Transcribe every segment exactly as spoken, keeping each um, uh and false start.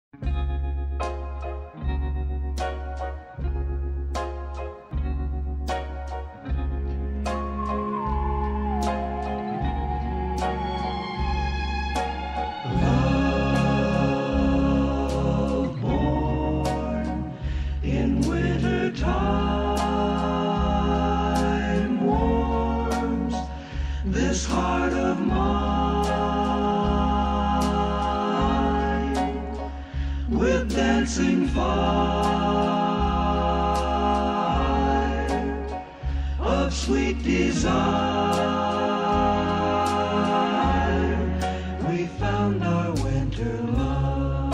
dancing fire of sweet desire. We found our winter love.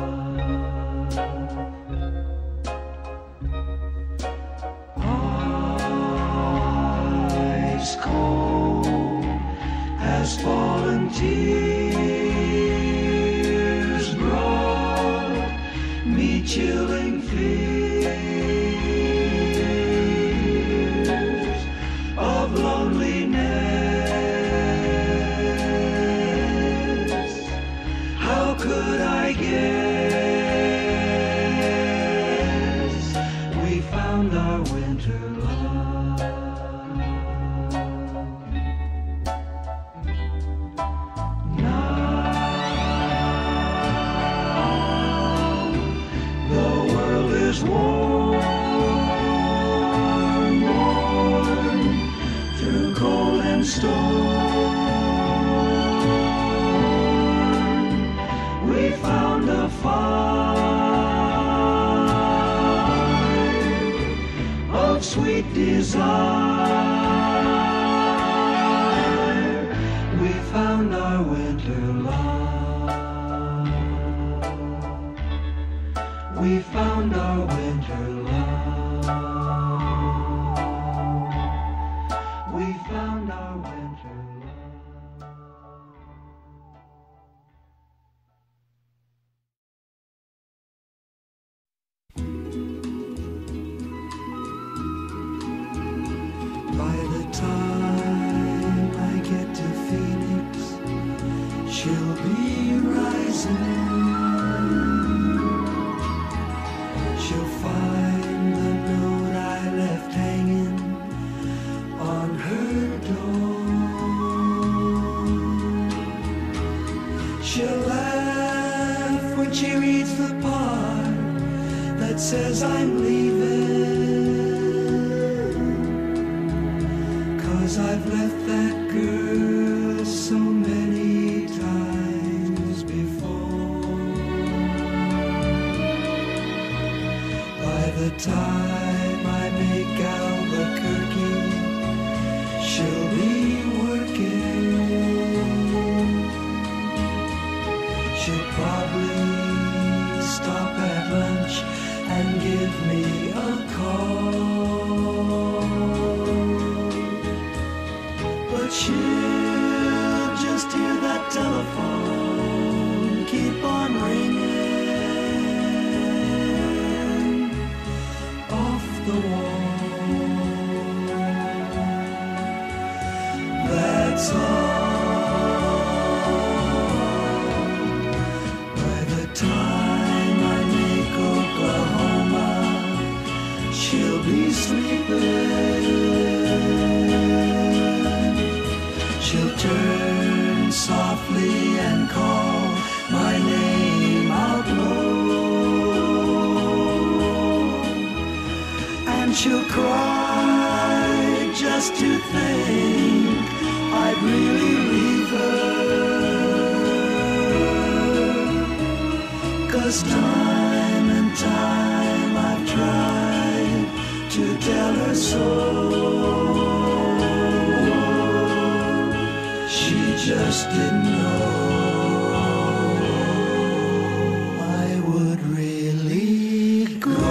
Ice cold has fallen tears brought me chilling fears of loneliness. How could I guess we found our winter love? Now the world is warm, warm through cold and storm. We found a fire of sweet desire. We found our winter love. We found our winter love. We found our winter love. By the time I get to Phoenix, she'll be rising. She'll find the note I left hanging on her door. She'll laugh when she reads the part that says I'm leaving, 'cause I've left that girl so many times before. By the time I make Albuquerque, she'll be working. She'll probably stop at lunch and give me a call. But she'll just hear that telephone keep on ringing off the wall. That's all. By the time I make Oklahoma, she'll be sleeping. She'll turn softly and call my name out low, and she'll cry just to think I'd really leave her. 'Cause time and time I've tried to tell her so. She just didn't know I would really go.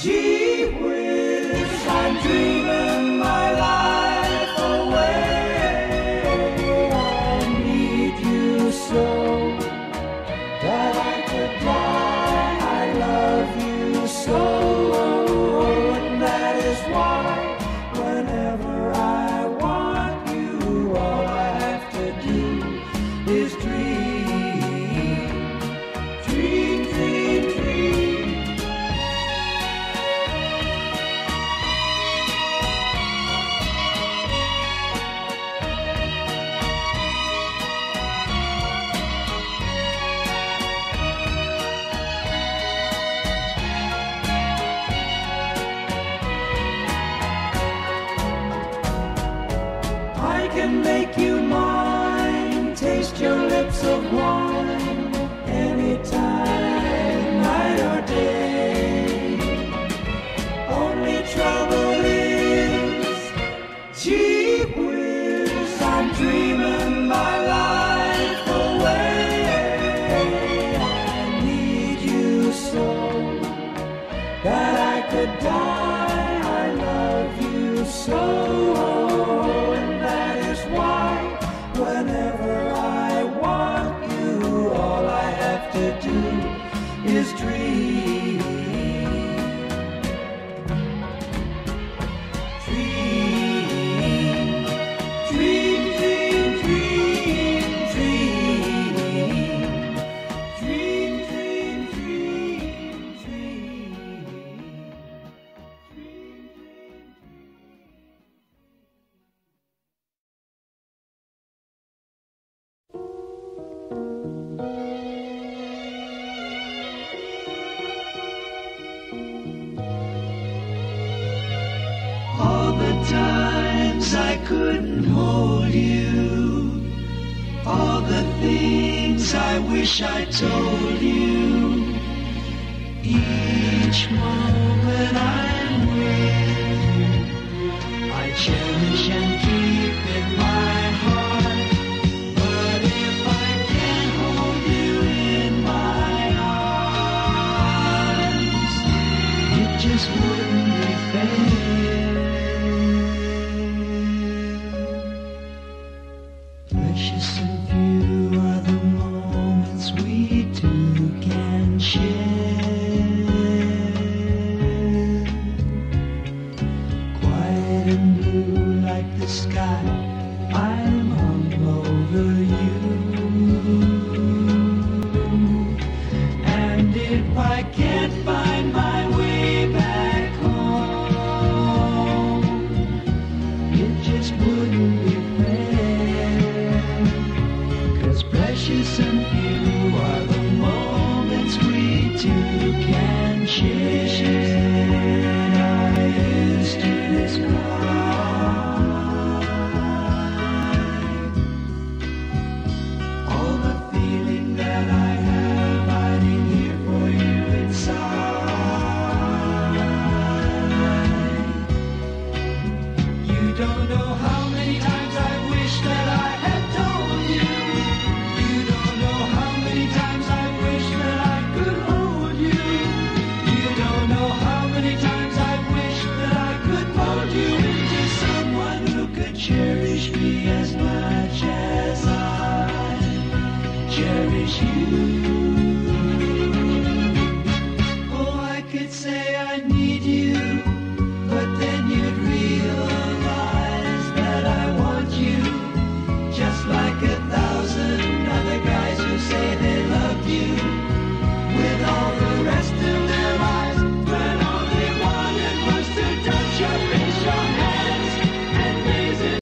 Gee whiz, I'm dreaming my life away. I need you so that I could die. I love you so, and that is why whenever I want you, all I have to do is dream, dream, dream, dream. I can make you mine, taste your lips of wine, anytime, night or day. Only trouble is, gee whiz, I'm dreaming my life away. I need you so that I could die. I love you so. Whenever I want you, all I have to do is dream, dream, dream, dream, dream, dream, dream, dream, dream, dream. All the times I couldn't hold you, all the things I wish I told you, each moment I'm with you, I cherish and keep in my heart. But if I can't hold you in my arms, it just wouldn't be fair. Precious and few are the moments we two can share. Quiet and blue like the sky, I'm hung over you. And if I can't find my way back home, it just wouldn't be fair. 'Cause precious and few are the moments we two can share. I used to describe all the feeling that I have hiding here for you inside. You don't know how many times I wish that I had told you. You don't know how many times I wish that I could hold you. You don't know how many times I wish that I could mold you into someone who could cherish me as much as I cherish you.